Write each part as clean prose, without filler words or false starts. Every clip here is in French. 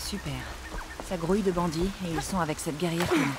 Super. Ça grouille de bandits et ils sont avec cette guerrière connue.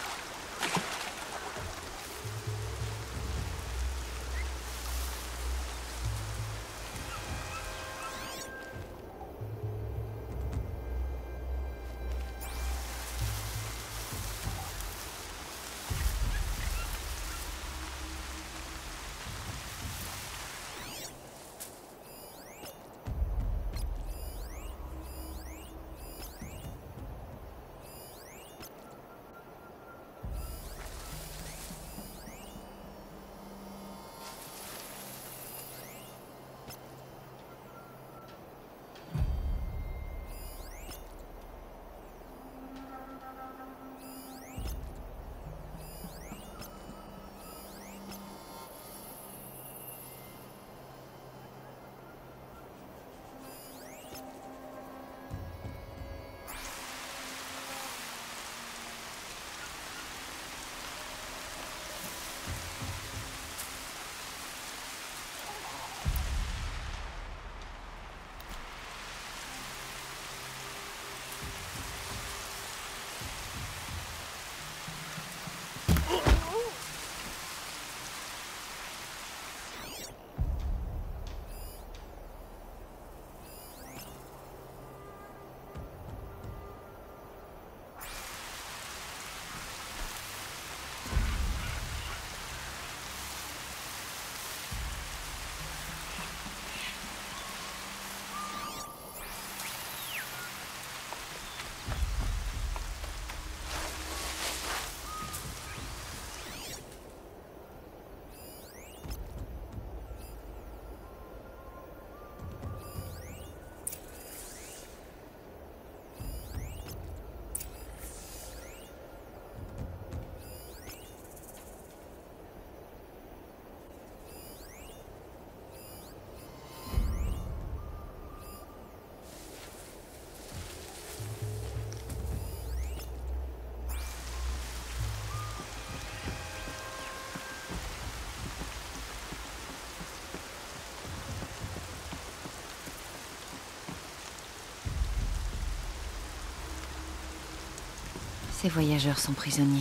Ces voyageurs sont prisonniers.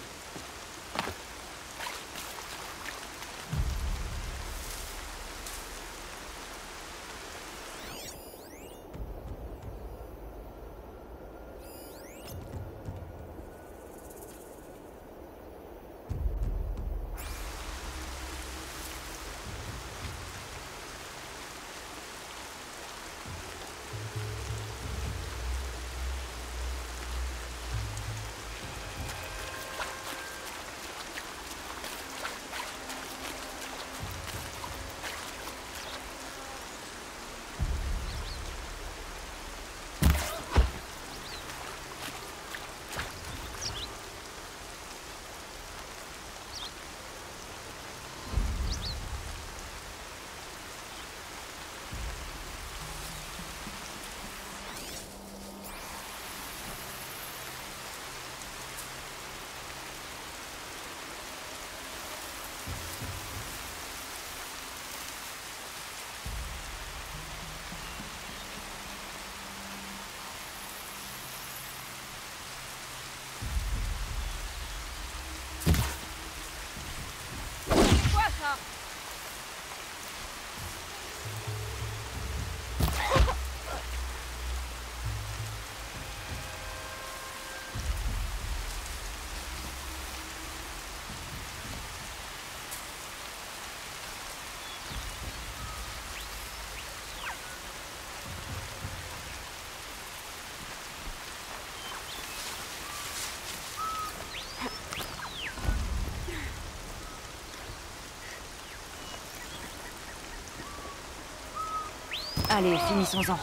Allez, finissons-en.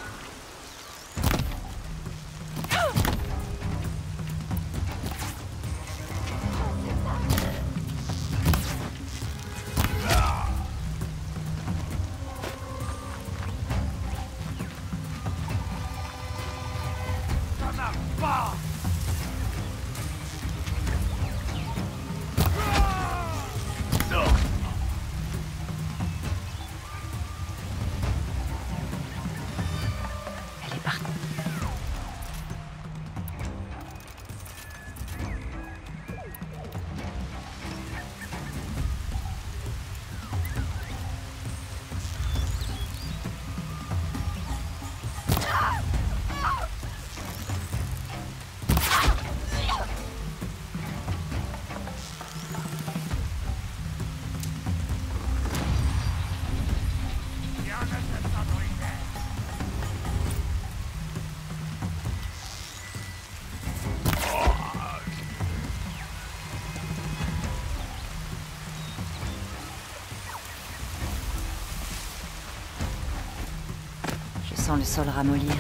sent le sol ramollir.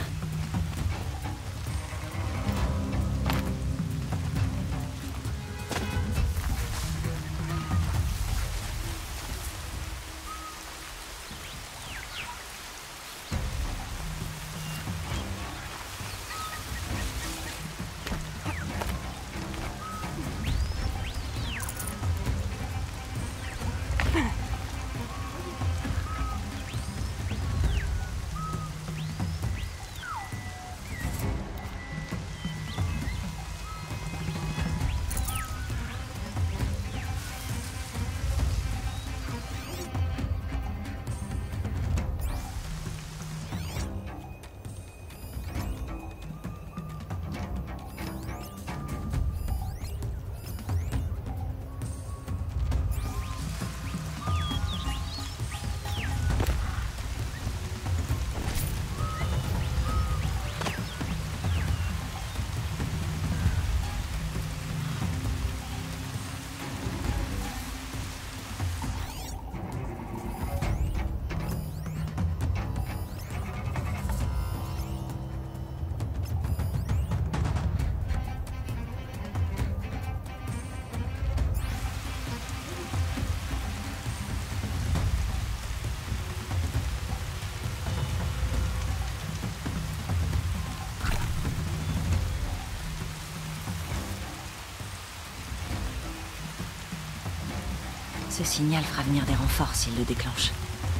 Ce signal fera venir des renforts s'il le déclenche.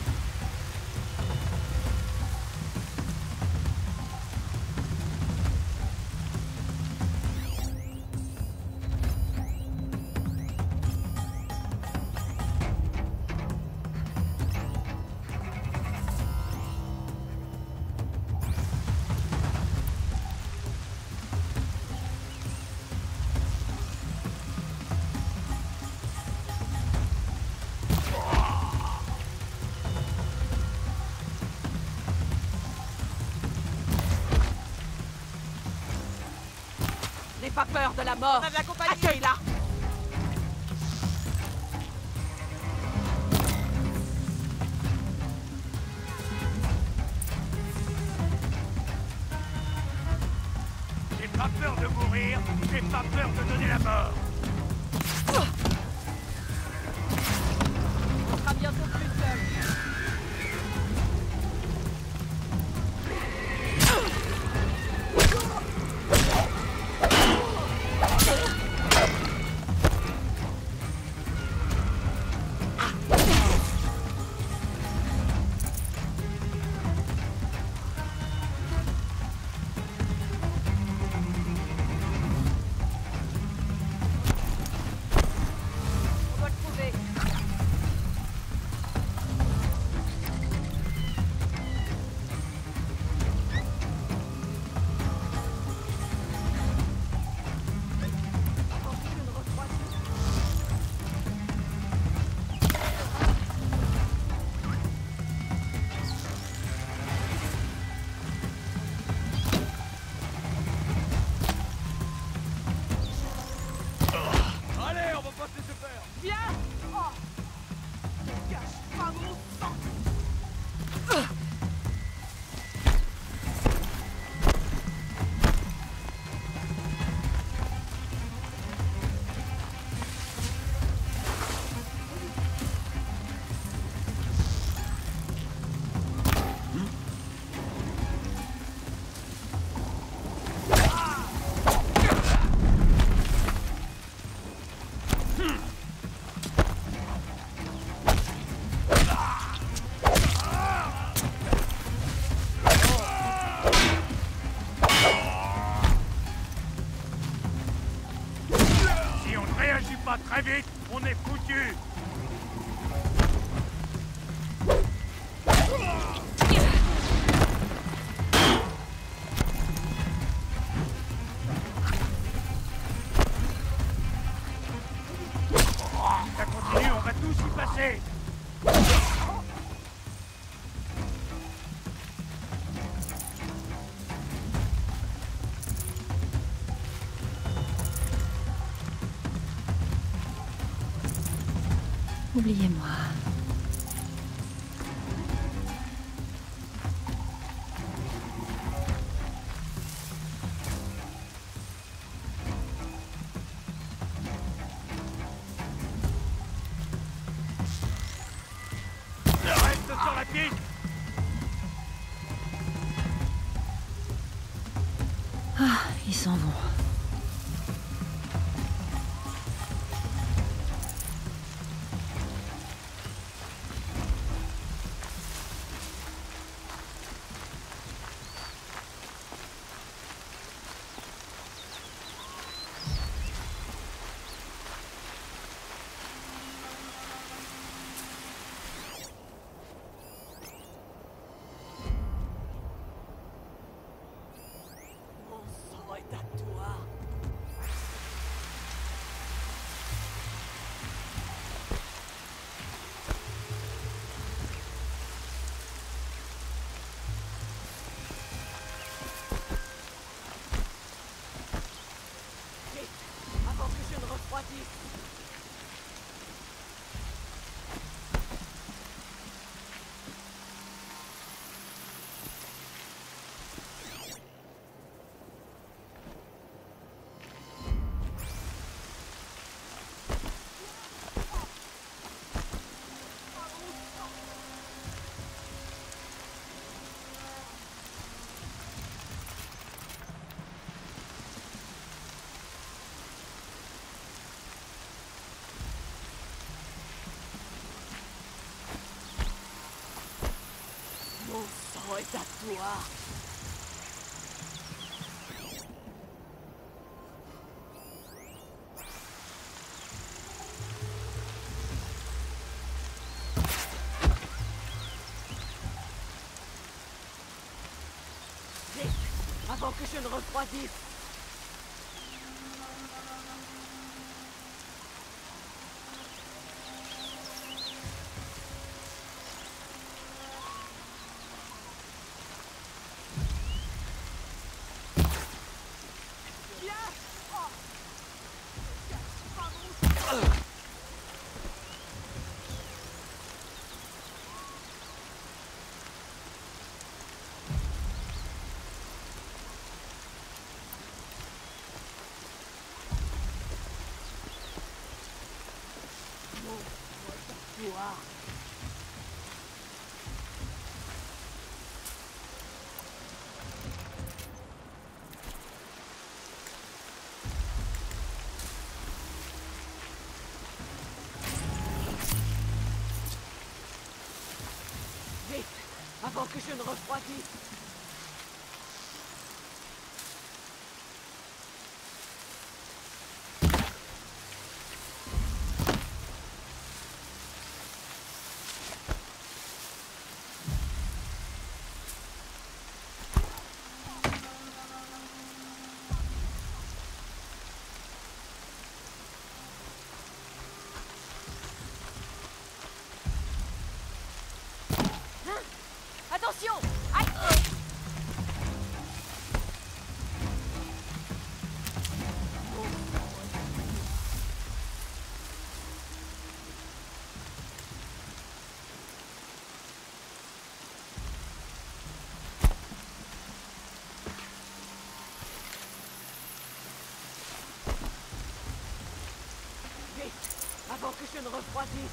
N'aie pas peur de la mort. Accueille-la. J'ai pas peur de mourir, j'ai pas peur de donner la mort. On sera bientôt plus seul. Très vite, on est foutu. Ça continue, on va tous y passer. Oubliez-moi. Vite! Ah, ils s'en vont. Mon sang est à toi. Vite, avant que je ne refroidisse. Mon sang est à toi. Vite, avant que je ne refroidisse. Toi. Vite, avant que je ne refroidisse. Attention! Aïe! Vite, avant que je ne refroidisse.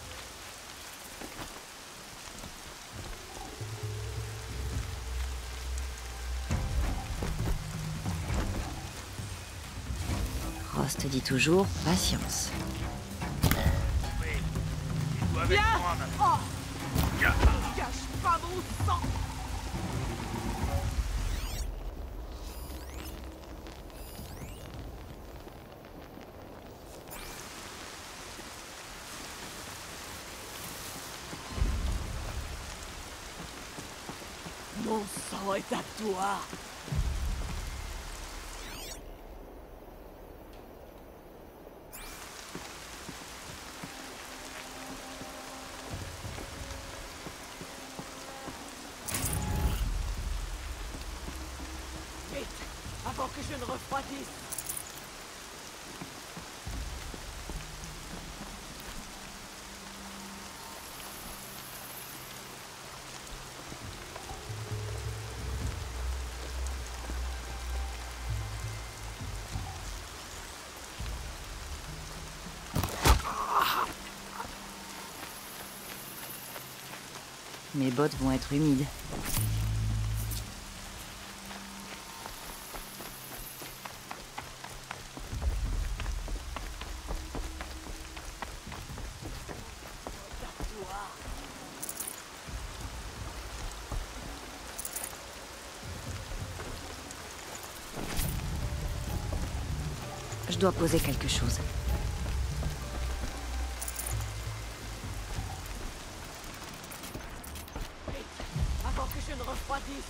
Rost dit toujours patience. Oui. Tu dois avec Viens! moi maintenant. Oh! Viens. Gâche pas mon sang! Mon sang est à toi! Vite, avant que je ne refroidisse. Mes bottes vont être humides. Je dois poser quelque chose. Avant que je ne refroidisse.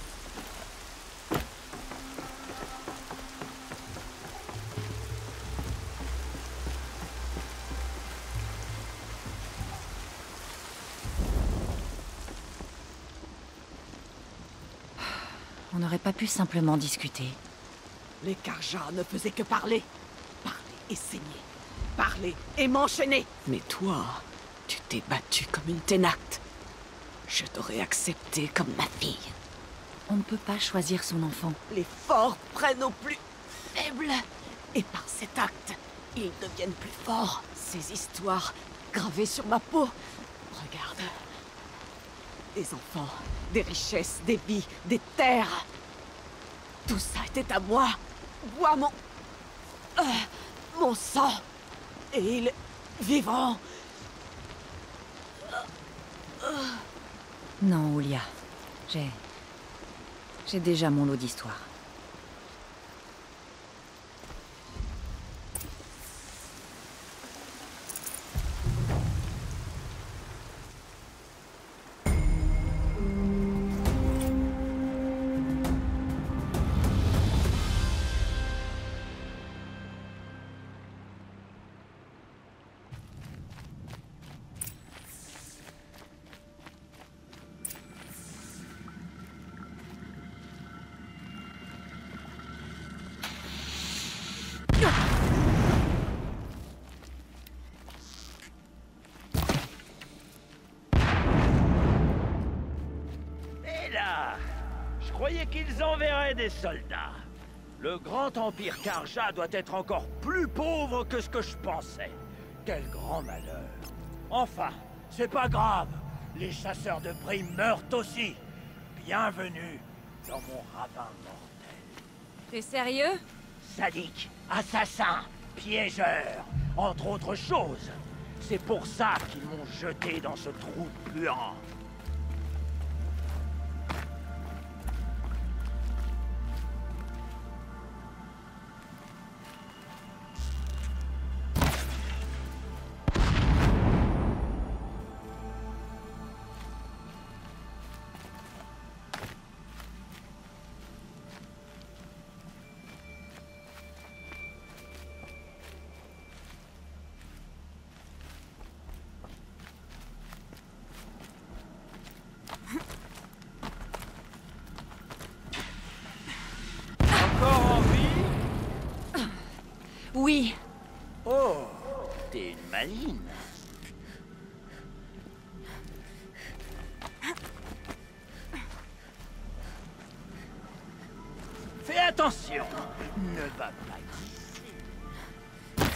On n'aurait pas pu simplement discuter. Les Carjas ne faisaient que parler. Parler et saigner. Parler et m'enchaîner. Mais toi, tu t'es battue comme une ténacte. Je t'aurais accepté comme ma fille. On ne peut pas choisir son enfant. Les forts prennent aux plus faibles. Et par cet acte, ils deviennent plus forts. Ces histoires gravées sur ma peau. Regarde. Des enfants, des richesses, des vies, des terres. Tout ça était à moi. Bois mon sang. Et ils vivront. Non, Olia. J'ai déjà mon lot d'histoires. Je croyais qu'ils enverraient des soldats. Le grand empire Carja doit être encore plus pauvre que ce que je pensais. Quel grand malheur. Enfin, c'est pas grave. Les chasseurs de primes meurent aussi. Bienvenue dans mon ravin mortel. T'es sérieux? Sadique, assassin, piégeur, entre autres choses. C'est pour ça qu'ils m'ont jeté dans ce trou puant. Encore en vie? Oui. Oh, t'es une maline. Fais attention, ne va pas ici.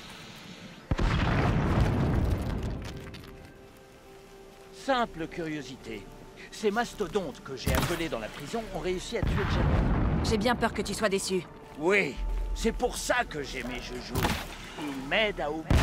Simple curiosité. Ces mastodontes que j'ai appelés dans la prison ont réussi à tuer le général. J'ai bien peur que tu sois déçu. Oui, c'est pour ça que j'ai mes joujoux. Ils m'aident à oublier.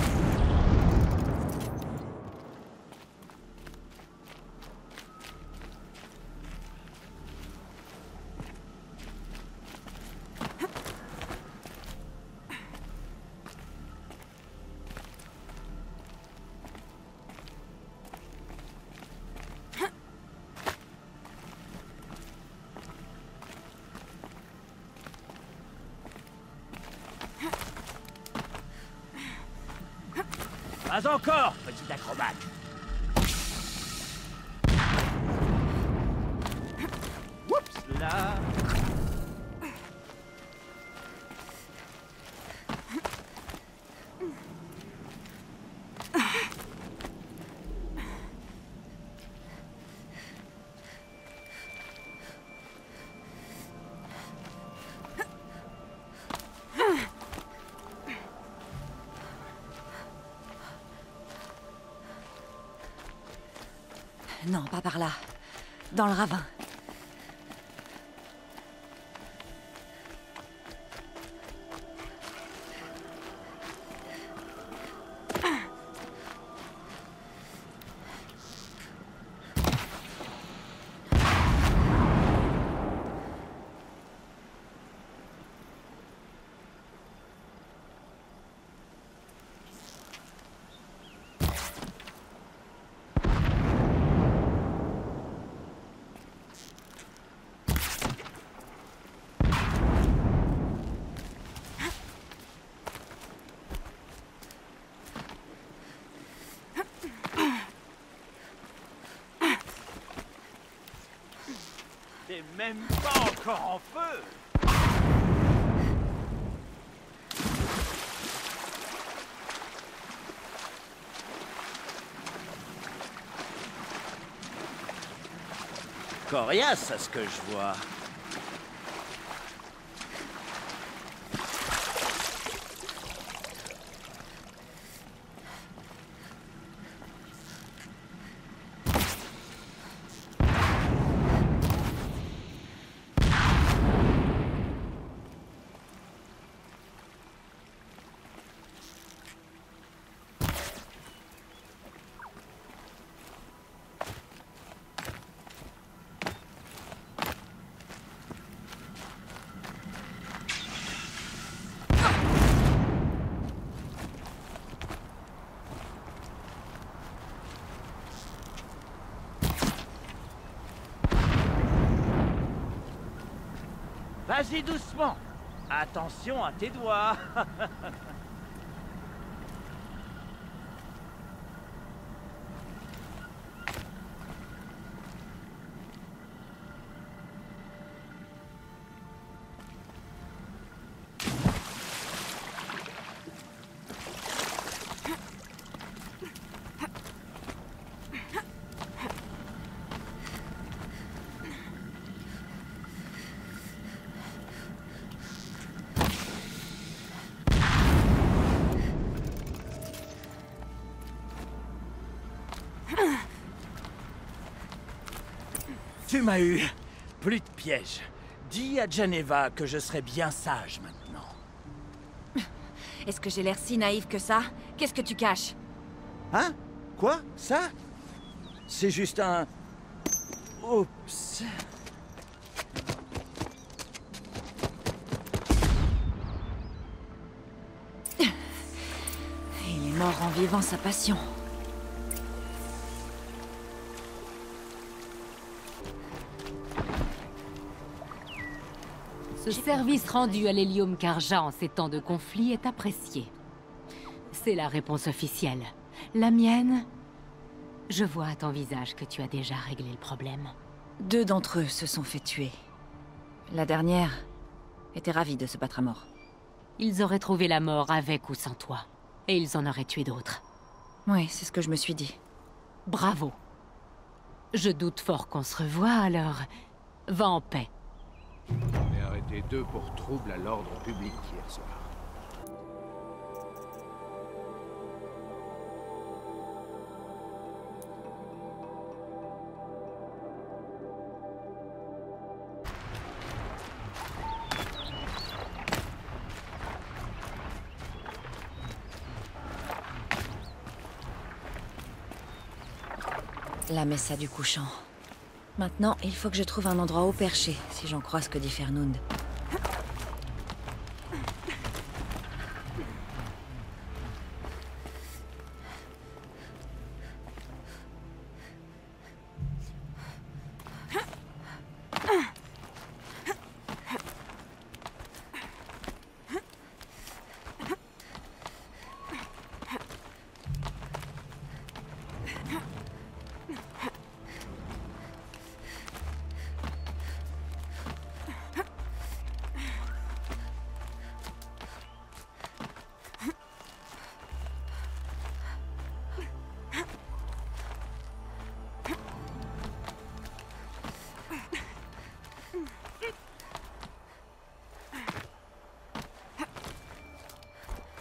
Pas encore, petit acrobate. Oups là. Non, pas par là. Dans le ravin. T'es même pas encore en feu! Coriace à ce que je vois. Vas-y doucement. Attention à tes doigts. Tu m'as eu. Plus de pièges. Dis à Geneva que je serai bien sage maintenant. Est-ce que j'ai l'air si naïf que ça? Qu'est-ce que tu caches? Hein? Quoi? Ça? C'est juste un... Oups. Il est mort en vivant sa passion. Ce service rendu à l'hélium Karja en ces temps de conflit est apprécié. C'est la réponse officielle. La mienne? Je vois à ton visage que tu as déjà réglé le problème. 2 d'entre eux se sont fait tuer. La dernière était ravie de se battre à mort. Ils auraient trouvé la mort avec ou sans toi. Et ils en auraient tué d'autres. Oui, c'est ce que je me suis dit. Bravo. Je doute fort qu'on se revoie, alors... Va en paix. On est arrêté 2 pour trouble à l'ordre public hier soir. La messa du couchant. Maintenant, il faut que je trouve un endroit haut perché, si j'en crois ce que dit Fernund.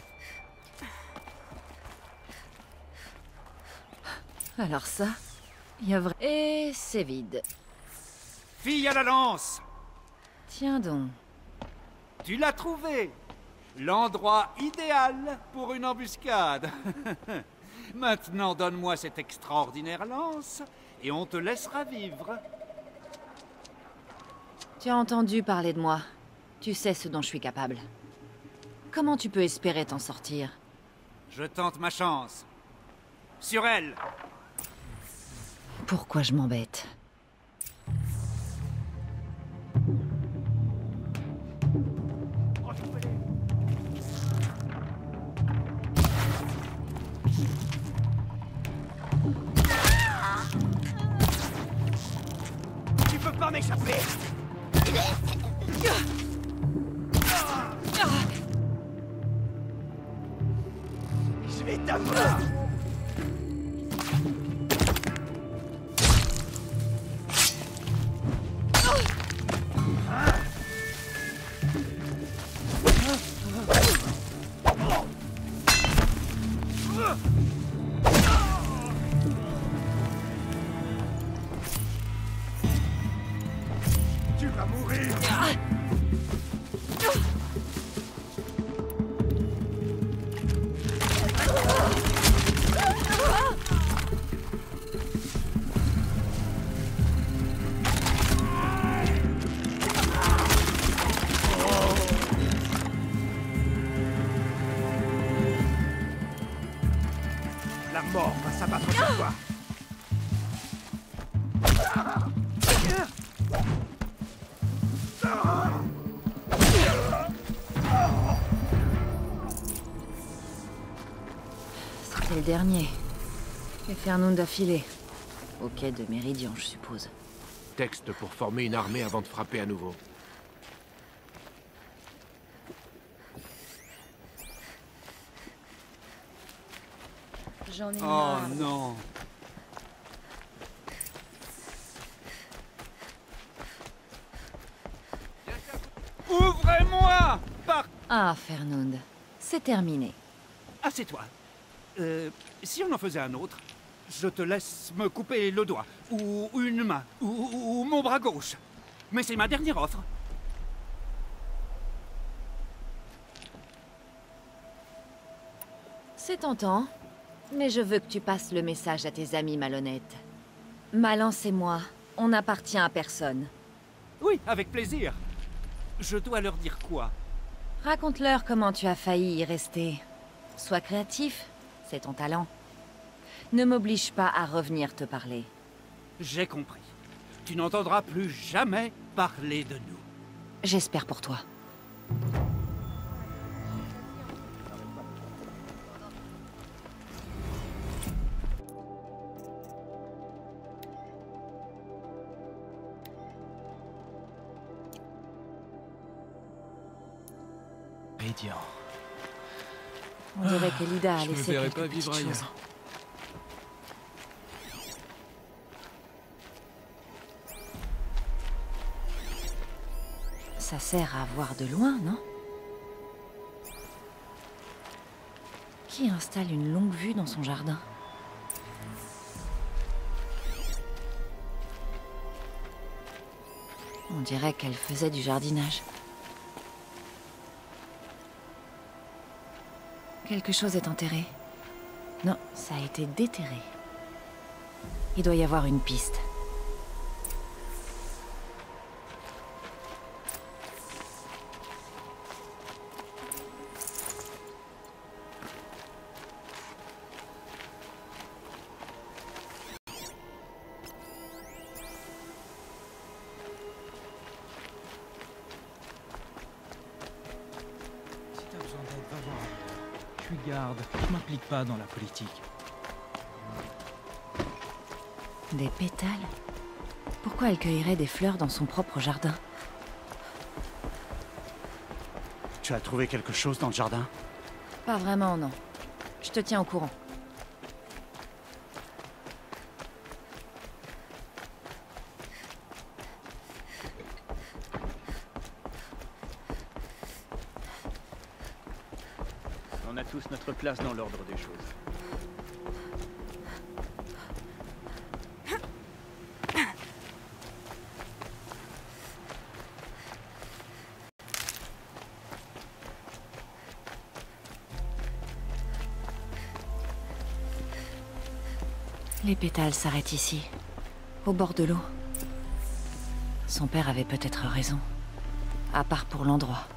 Alors ça, Y a vrai... Et c'est vide. Fille à la lance! Tiens donc. Tu l'as trouvé! L'endroit idéal pour une embuscade. Maintenant, donne-moi cette extraordinaire lance et on te laissera vivre. Tu as entendu parler de moi. Tu sais ce dont je suis capable. Comment tu peux espérer t'en sortir? Je tente ma chance. Sur elle! Pourquoi je m'embête? Tu peux pas m'échapper! Je vais t'avoir! Tu vas mourir! La mort va s'abattre sur toi! C'était le dernier. Et Fernand a filé. Au quai de Méridian, je suppose. Texte pour former une armée avant de frapper à nouveau. J'en ai Oh marre. non! Ouvrez-moi! Ah, Fernand. C'est terminé. Assieds-toi. Si on en faisait un autre, je te laisse me couper le doigt, ou une main, ou mon bras gauche. Mais c'est ma dernière offre. C'est tentant. Mais je veux que tu passes le message à tes amis malhonnêtes. Malance et moi, on n'appartient à personne. Oui, avec plaisir. Je dois leur dire quoi? Raconte-leur comment tu as failli y rester. Sois créatif, c'est ton talent. Ne m'oblige pas à revenir te parler. J'ai compris. Tu n'entendras plus jamais parler de nous. J'espère pour toi. Méridian. On dirait qu'Elida a Je me laissé verrai quelques pas petites vivre choses. ailleurs. Ça sert à voir de loin, non? Qui installe une longue vue dans son jardin? On dirait qu'elle faisait du jardinage. Quelque chose est enterré. Non, ça a été déterré. Il doit y avoir une piste. Si t'as besoin d'aide, va voir. Je suis garde, je m'implique pas dans la politique. Des pétales? Pourquoi elle cueillerait des fleurs dans son propre jardin? Tu as trouvé quelque chose dans le jardin? Pas vraiment, non. Je te tiens au courant. On a tous notre place dans l'ordre des choses. Les pétales s'arrêtent ici, au bord de l'eau. Son père avait peut-être raison. À part pour l'endroit.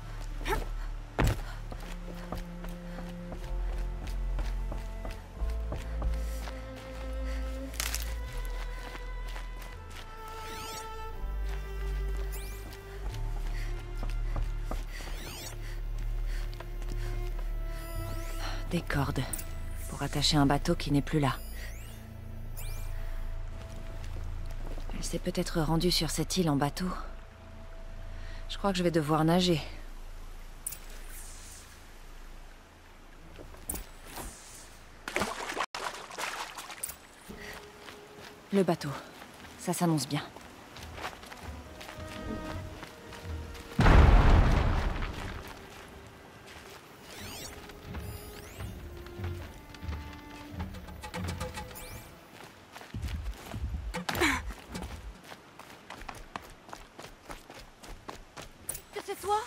Des cordes, pour attacher un bateau qui n'est plus là. Elle s'est peut-être rendue sur cette île en bateau. Je crois que je vais devoir nager. Le bateau. Ça s'annonce bien. C'est toi?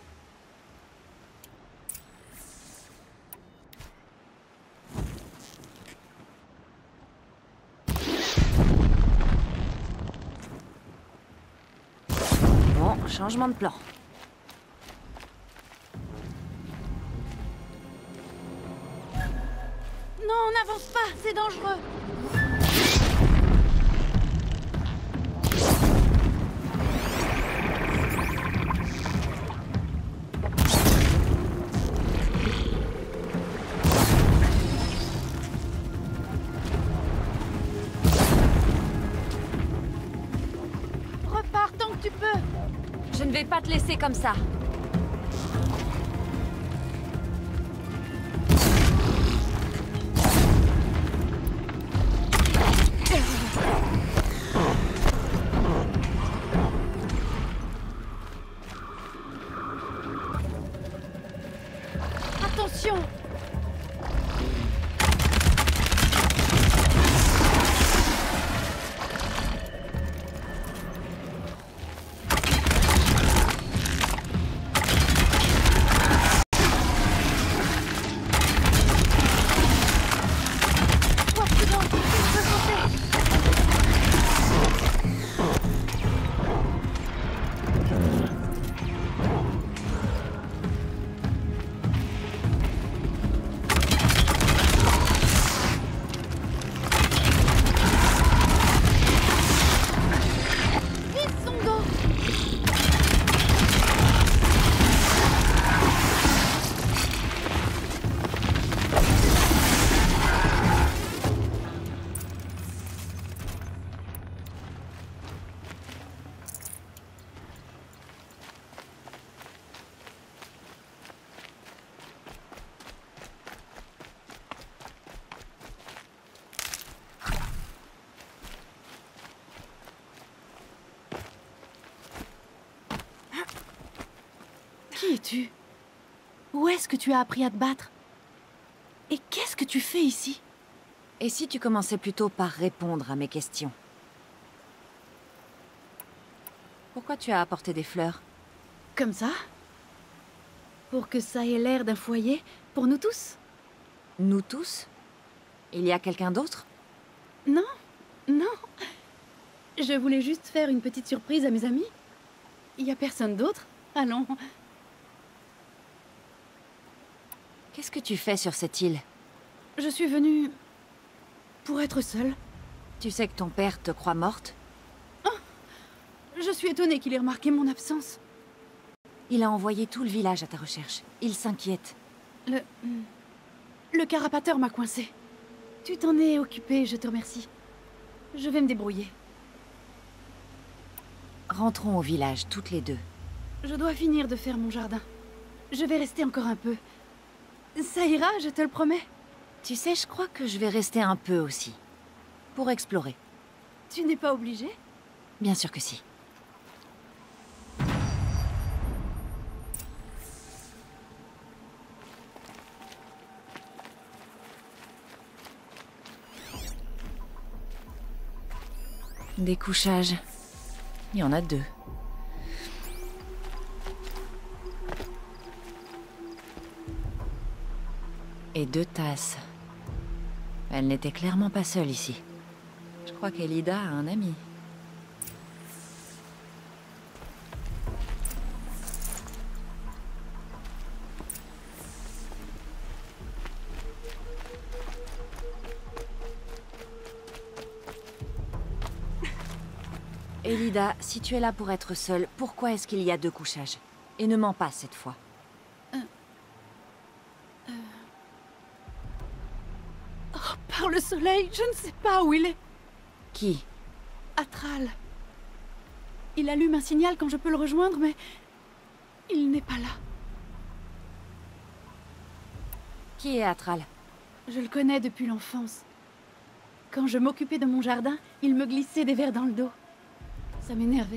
Bon, changement de plan. Non, n'avance pas, c'est dangereux. Repars tant que tu peux. Je ne vais pas te laisser comme ça. Attention! Sois prudent, tu peux sauter. Vise son dos. Qui es-tu? Où est-ce que tu as appris à te battre? Et qu'est-ce que tu fais ici? Et si tu commençais plutôt par répondre à mes questions? Pourquoi tu as apporté des fleurs? Comme ça? Pour que ça ait l'air d'un foyer pour nous tous? Nous tous? Il y a quelqu'un d'autre? Non, non. Je voulais juste faire une petite surprise à mes amis. Il y a personne d'autre? Allons. Qu'est-ce que tu fais sur cette île? Je suis venue pour être seule. Tu sais que ton père te croit morte? Je suis étonnée qu'il ait remarqué mon absence. Il a envoyé tout le village à ta recherche. Il s'inquiète. Le carapateur m'a coincée. Tu t'en es occupée, je te remercie. Je vais me débrouiller. Rentrons au village, toutes les deux. Je dois finir de faire mon jardin. Je vais rester encore un peu. Ça ira, je te le promets. Tu sais, je crois que je vais rester un peu aussi. Pour explorer. Tu n'es pas obligée? Bien sûr que si. Des couchages. Il y en a 2. Et 2 tasses. Elle n'était clairement pas seule ici. Je crois qu'Elida a un ami. Elida, si tu es là pour être seule, pourquoi est-ce qu'il y a 2 couchages? Et ne mens pas cette fois. Oh, par le soleil, je ne sais pas où il est. Qui? Atral. Il allume un signal quand je peux le rejoindre, mais... il n'est pas là. Qui est Atral? Je le connais depuis l'enfance. Quand je m'occupais de mon jardin, il me glissait des vers dans le dos. Ça m'énervait.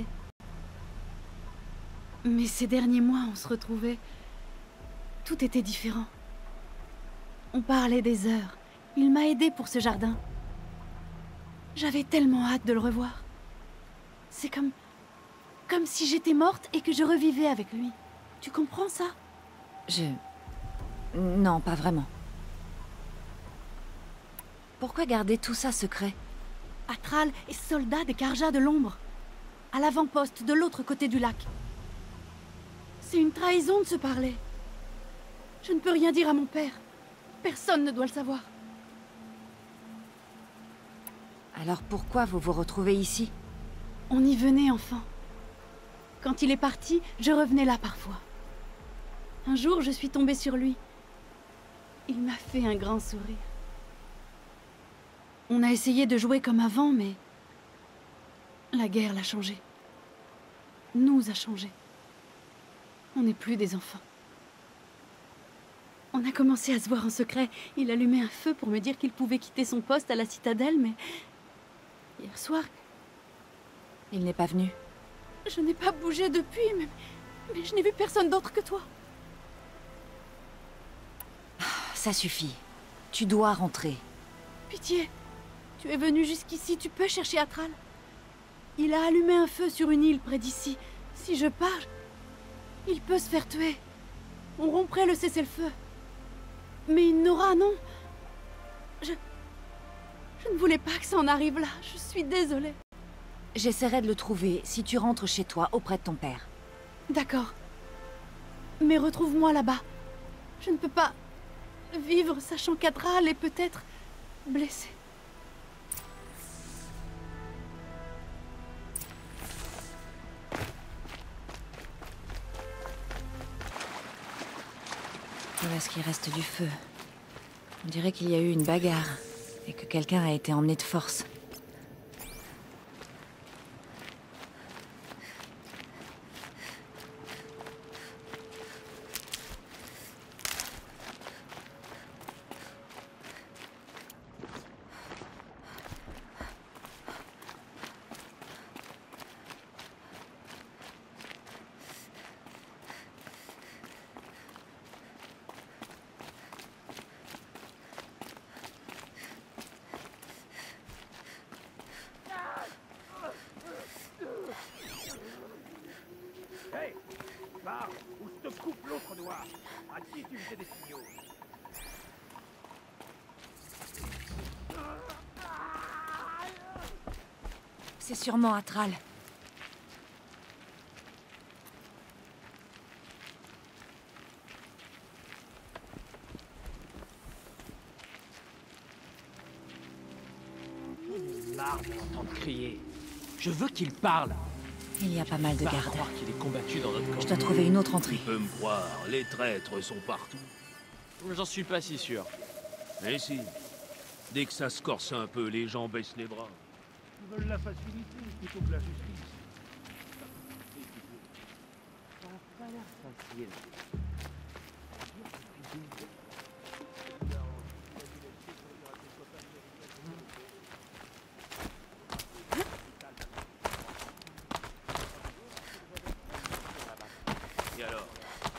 Mais ces derniers mois, on se retrouvait... Tout était différent. On parlait des heures. Il m'a aidé pour ce jardin. J'avais tellement hâte de le revoir. C'est comme... comme si j'étais morte et que je revivais avec lui. Tu comprends ça? Non, pas vraiment. Pourquoi garder tout ça secret? Atral est soldat des Carjas de l'ombre. À l'avant-poste, de l'autre côté du lac. C'est une trahison de se parler. Je ne peux rien dire à mon père. Personne ne doit le savoir. Alors pourquoi vous vous retrouvez ici? On y venait enfant. Quand il est parti, je revenais là parfois. Un jour, je suis tombée sur lui. Il m'a fait un grand sourire. On a essayé de jouer comme avant, mais... la guerre l'a changé. Nous a changé. On n'est plus des enfants. On a commencé à se voir en secret. Il allumait un feu pour me dire qu'il pouvait quitter son poste à la citadelle, mais... hier soir... Il n'est pas venu. Je n'ai pas bougé depuis, mais je n'ai vu personne d'autre que toi. Ça suffit. Tu dois rentrer. Pitié. Tu es venu jusqu'ici, tu peux chercher Atral. Il a allumé un feu sur une île près d'ici. Si je pars, il peut se faire tuer. On romprait le cessez-le-feu. Mais Nora, non. Je ne voulais pas que ça en arrive là. Je suis désolée. J'essaierai de le trouver si tu rentres chez toi auprès de ton père. D'accord. Mais retrouve-moi là-bas. Je ne peux pas vivre sachant qu'Atral est peut-être blessé. Voilà ce qui reste du feu. On dirait qu'il y a eu une bagarre et que quelqu'un a été emmené de force. Hey, pars ou je te coupe l'autre doigt. À qui tu faisais des signaux? C'est sûrement Atral. Marre de l'entendre crier. Je veux qu'il parle. Il y a pas mal de Pas gardes. croire qu'il est combattu dans notre camp. Je dois trouver une autre entrée. Tu peux me croire, les traîtres sont partout. J'en suis pas si sûr. Mais si, dès que ça se corse un peu, les gens baissent les bras. Ils veulent la facilité plutôt que la justice. Ça a pas l'air facile. Et alors?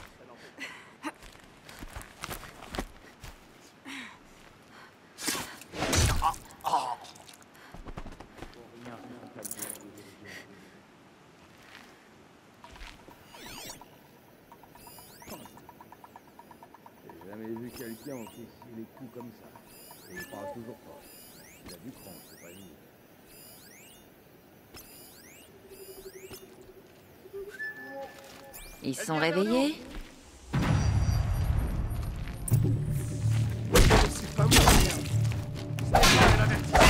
J'ai jamais vu quelqu'un encaisser les coups comme ça. Et il parle toujours pas. Il a du cran, c'est pas lui. Ils sont réveillés? C'est pas mourir. C'est pas un avertissement.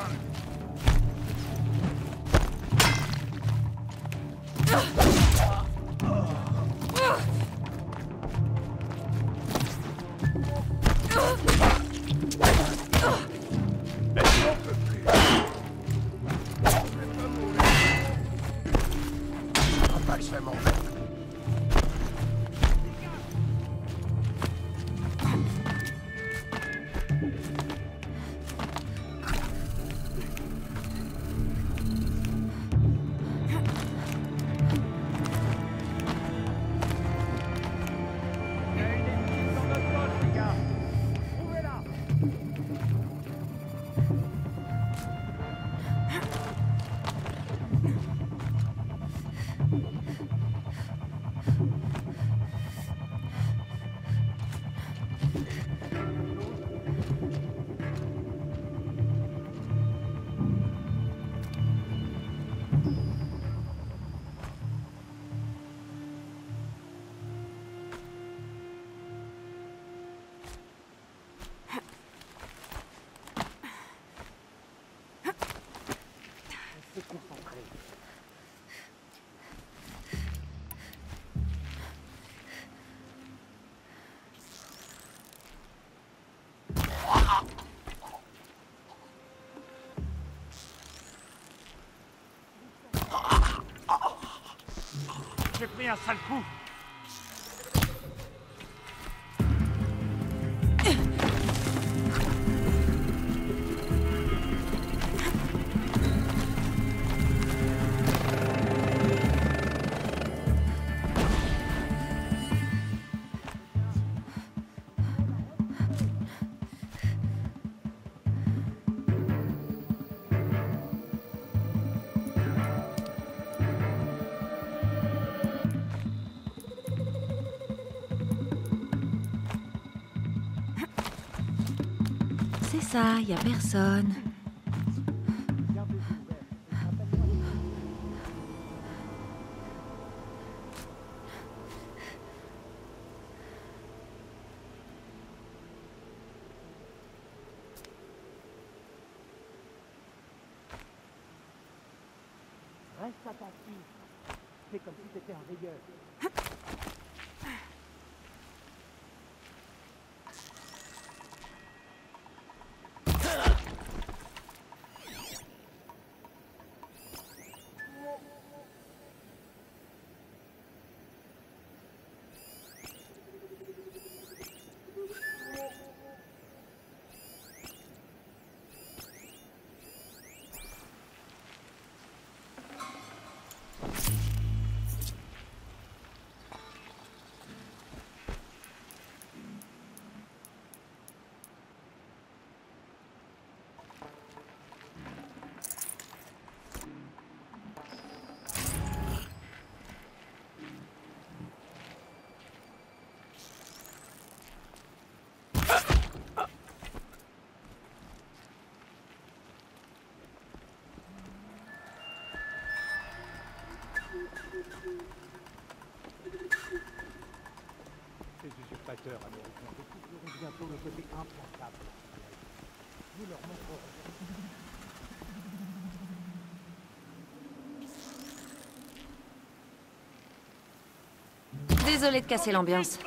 J'ai pris un sale coup. C'est ça, y a personne. Reste attentif. Fais comme si t'étais un veilleur. Ces usurpateurs américains découvriront bientôt le côté implacable. Nous leur montrerons. Désolé de casser l'ambiance.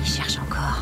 Il cherche encore.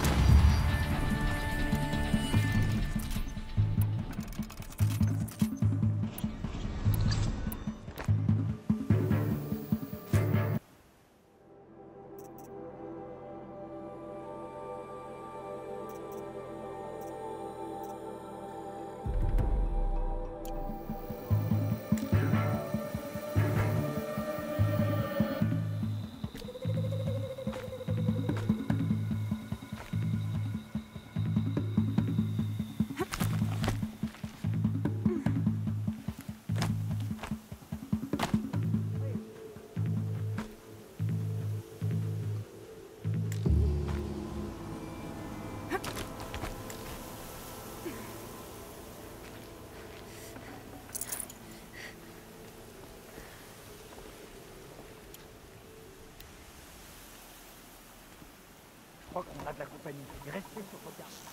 Je crois qu'on a de la compagnie. Restez sur vos gardes.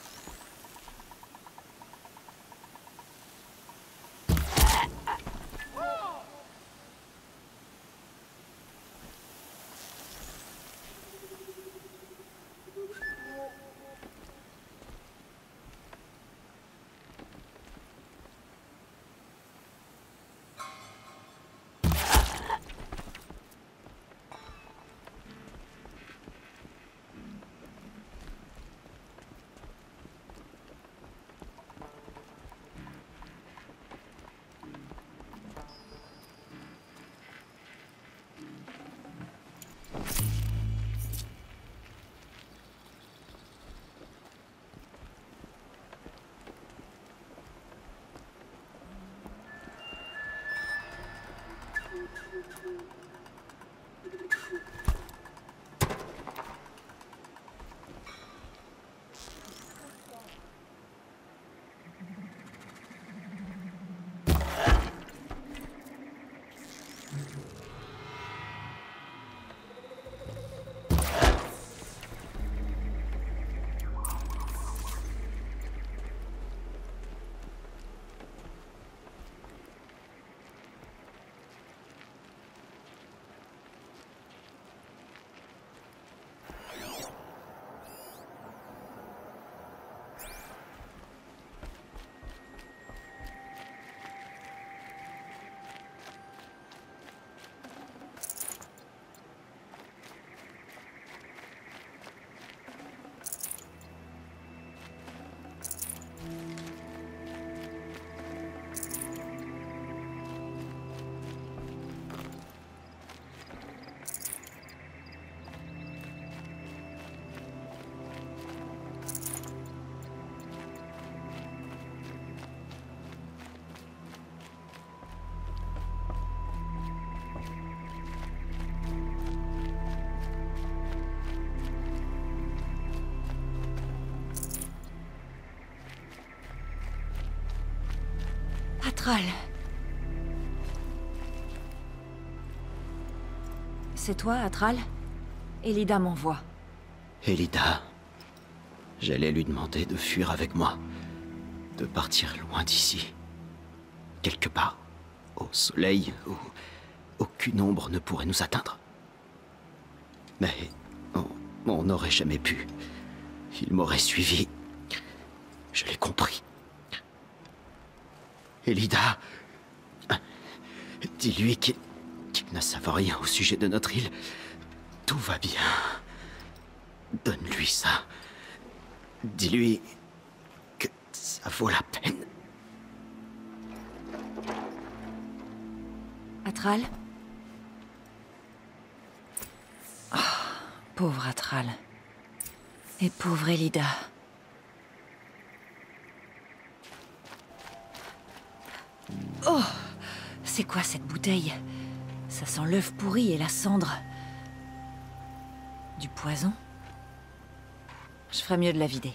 Atral. C'est toi, Atral? Elida m'envoie. Elida. J'allais lui demander de fuir avec moi. De partir loin d'ici. Quelque part. Au soleil, où aucune ombre ne pourrait nous atteindre. Mais on n'aurait jamais pu. Il m'aurait suivi. Je l'ai compris. Elida, dis-lui qu'il ne savent rien au sujet de notre île. Tout va bien. Donne-lui ça. Dis-lui que ça vaut la peine. Atral? Oh, pauvre Atral. Et pauvre Elida. Oh! C'est quoi cette bouteille? Ça sent l'œuf pourri et la cendre. Du poison? Je ferais mieux de la vider.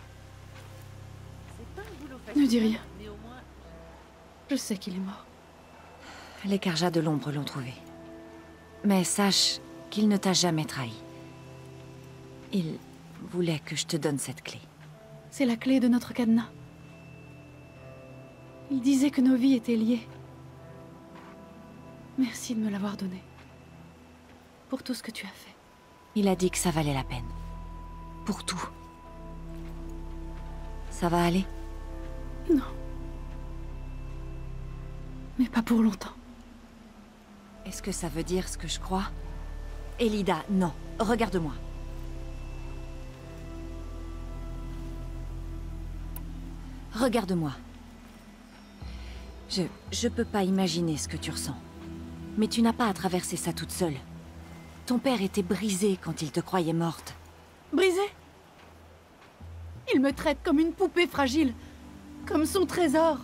Ne dis rien. Je sais qu'il est mort. Les Carja de l'ombre l'ont trouvé. Mais sache qu'il ne t'a jamais trahi. Il voulait que je te donne cette clé. C'est la clé de notre cadenas. Il disait que nos vies étaient liées. Merci de me l'avoir donné. Pour tout ce que tu as fait. Il a dit que ça valait la peine. Pour tout. Ça va aller? Non. Mais pas pour longtemps. Est-ce que ça veut dire ce que je crois? Elida, non. Regarde-moi. Regarde-moi. Je peux pas imaginer ce que tu ressens. Mais tu n'as pas à traverser ça toute seule. Ton père était brisé quand il te croyait morte. Brisé? Il me traite comme une poupée fragile. Comme son trésor.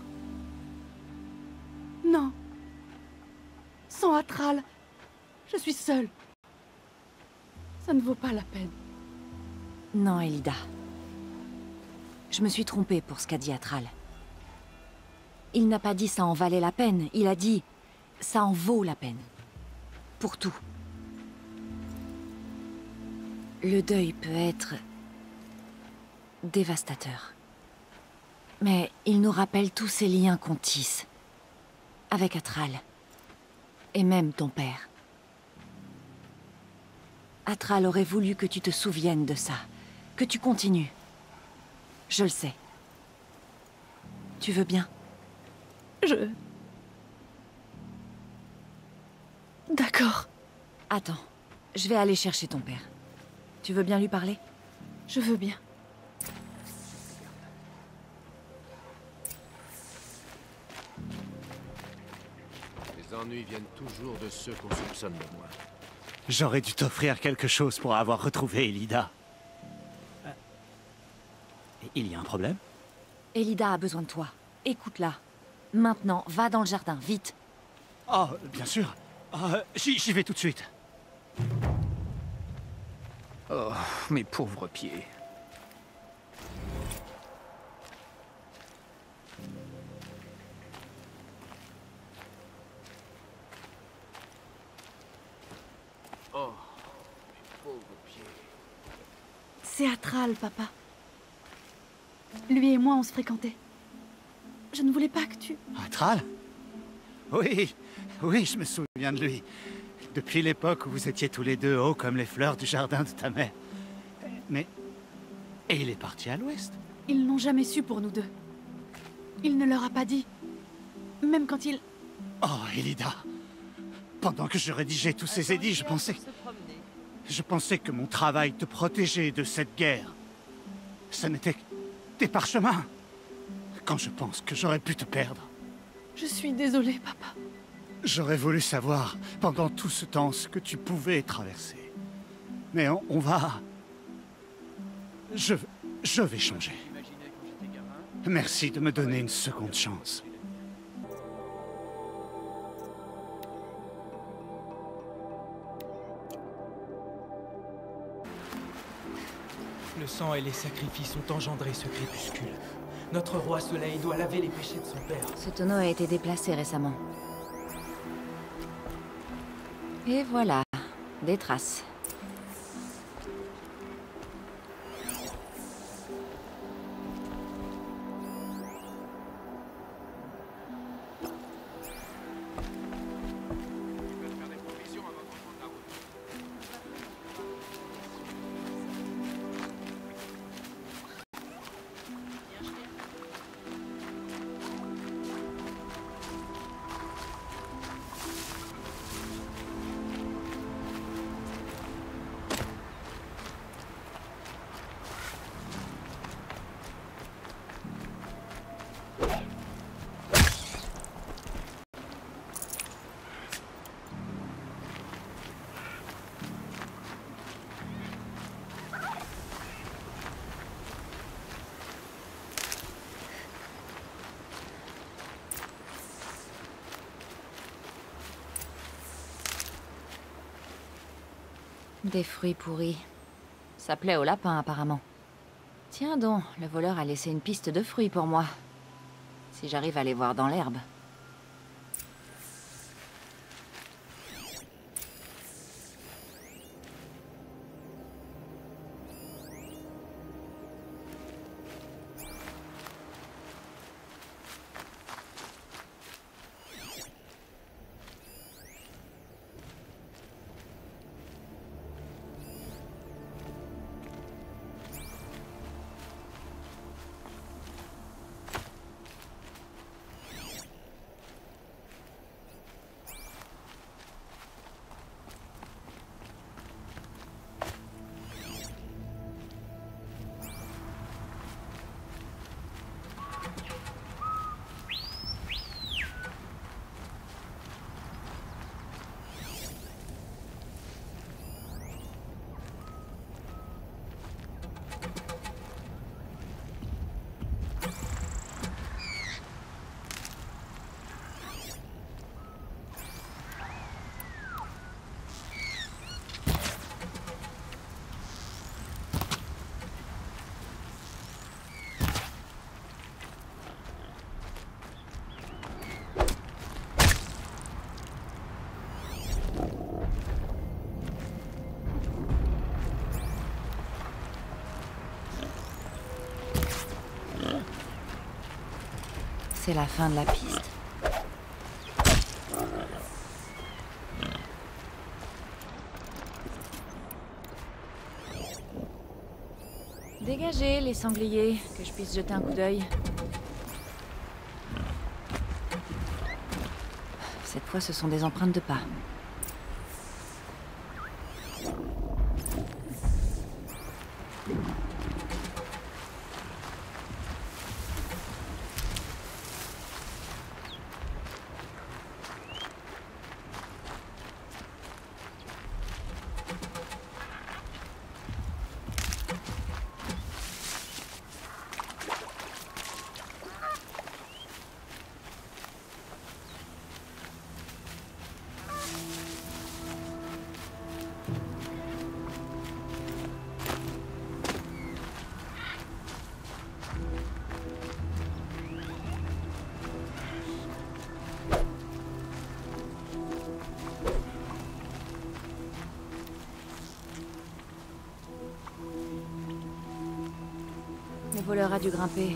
Non. Sans Atral, je suis seule. Ça ne vaut pas la peine. Non, Elida. Je me suis trompée pour ce qu'a dit Atral. Il n'a pas dit ça en valait la peine, il a dit ça en vaut la peine. Pour tout. Le deuil peut être dévastateur. Mais il nous rappelle tous ces liens qu'on tisse. Avec Atral. Et même ton père. Atral aurait voulu que tu te souviennes de ça. Que tu continues. Je le sais. Tu veux bien? D'accord. Attends, je vais aller chercher ton père. Tu veux bien lui parler? Je veux bien. Les ennuis viennent toujours de ceux qu'on soupçonne de moi. J'aurais dû t'offrir quelque chose pour avoir retrouvé Elida. Il y a un problème? Elida a besoin de toi. Écoute-la. Maintenant, va dans le jardin, vite. Oh, bien sûr. J'y vais tout de suite. Oh, mes pauvres pieds. Oh, mes pauvres pieds. C'est Atral, papa. Lui et moi, on se fréquentait. Je ne voulais pas que tu... Atral? Oui, oui, je me souviens de lui. Depuis l'époque où vous étiez tous les deux hauts comme les fleurs du jardin de ta mère. Mais... Et il est parti à l'ouest? Ils n'ont jamais su pour nous deux. Il ne leur a pas dit. Même quand il... Oh, Elida. Pendant que je rédigeais tous ces édits, je pensais que mon travail te protégeait de cette guerre. Ce n'était que des parchemins. Quand je pense que j'aurais pu te perdre. Je suis désolée, papa. J'aurais voulu savoir, pendant tout ce temps, ce que tu pouvais traverser. Mais on va... Je vais changer. Merci de me donner une seconde chance. Le sang et les sacrifices ont engendré ce crépuscule. Notre roi Soleil doit laver les péchés de son père. Ce tonneau a été déplacé récemment. Et voilà, des traces. Des fruits pourris. Ça plaît au lapin, apparemment. Tiens donc, le voleur a laissé une piste de fruits pour moi. Si j'arrive à les voir dans l'herbe. C'est la fin de la piste. Dégagez les sangliers, que je puisse jeter un coup d'œil. Cette fois, ce sont des empreintes de pas. Le voleur a dû grimper.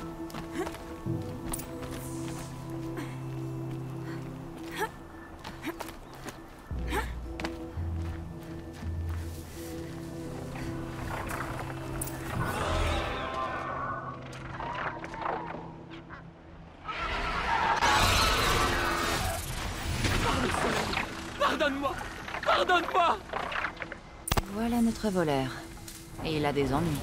Pardonne-moi! Pardonne-moi! Voilà notre voleur. Et il a des ennuis.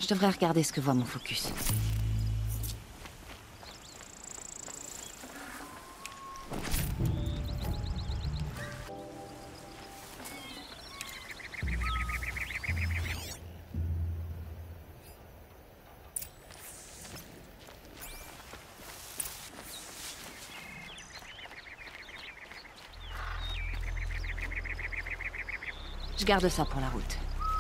Je devrais regarder ce que voit mon focus. Je garde ça pour la route.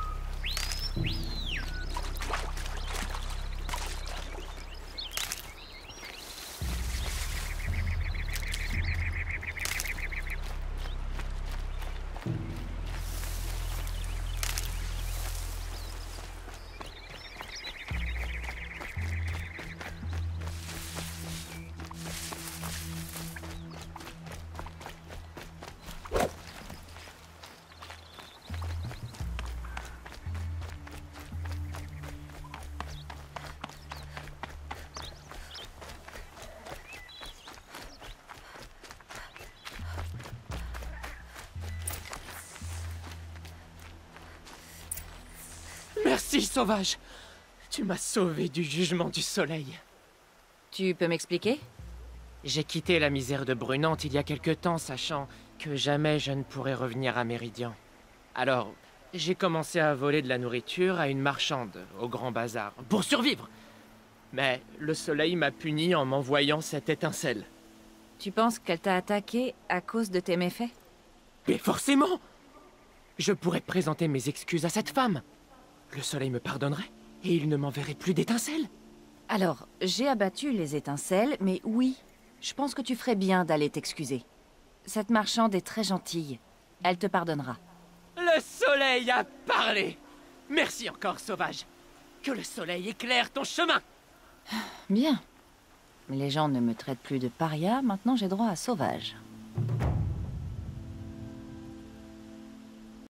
Merci, Sauvage. Tu m'as sauvé du jugement du soleil. Tu peux m'expliquer? J'ai quitté la misère de Brunante il y a quelque temps, sachant que jamais je ne pourrais revenir à Méridian. Alors, j'ai commencé à voler de la nourriture à une marchande au Grand Bazar, pour survivre. Mais le soleil m'a puni en m'envoyant cette étincelle. Tu penses qu'elle t'a attaqué à cause de tes méfaits? Mais forcément! Je pourrais présenter mes excuses à cette femme. Le soleil me pardonnerait, et il ne m'enverrait plus d'étincelles. Alors, j'ai abattu les étincelles, mais oui, je pense que tu ferais bien d'aller t'excuser. Cette marchande est très gentille. Elle te pardonnera. Le soleil a parlé! Merci encore, Sauvage. Que le soleil éclaire ton chemin! Bien. Les gens ne me traitent plus de paria, maintenant j'ai droit à Sauvage.